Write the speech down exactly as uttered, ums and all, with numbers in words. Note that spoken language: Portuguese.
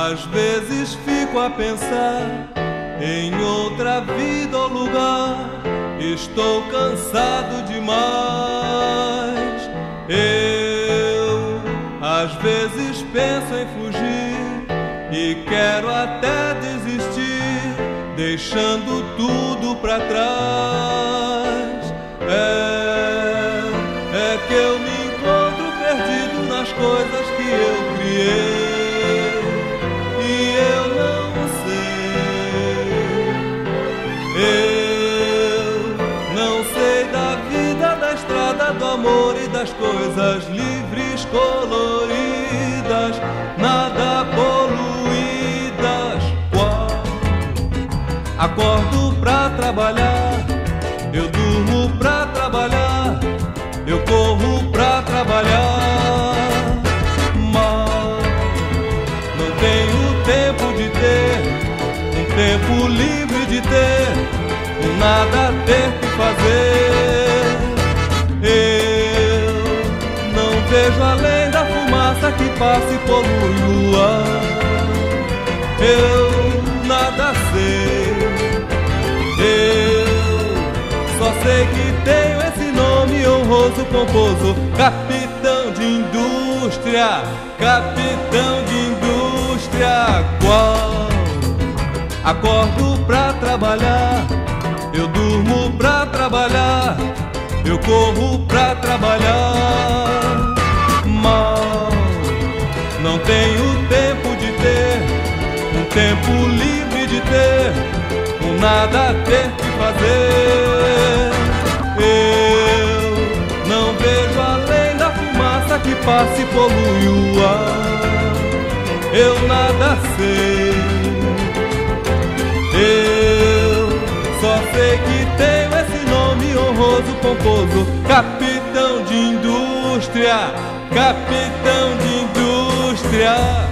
Às vezes fico a pensar em outra vida ou lugar. Estou cansado demais. Eu às vezes penso em fugir e quero até desistir, deixando tudo pra trás. É, é que eu me encontro perdido nas coisas que eu criei. Do amor e das coisas livres, coloridas, nada poluídas. Quando acordo pra trabalhar, eu durmo pra trabalhar, eu corro pra trabalhar. Mas não tenho tempo de ter um tempo livre de ter um nada ter que fazer. Eu não vejo além da fumaça que passa e polui o ar. Eu nada sei. Eu só sei que tenho esse nome honroso, pomposo: capitão de indústria, capitão de indústria. Quando acordo pra trabalhar, eu durmo pra trabalhar, eu corro pra trabalhar. Mas não tenho tempo de ter um tempo livre de ter um nada ter que fazer. Eu não vejo além da fumaça que passa e polui o ar. Eu nada sei. Eu só sei que tenho esse nome honroso, pomposo: capitão de indústria, capitão de indústria.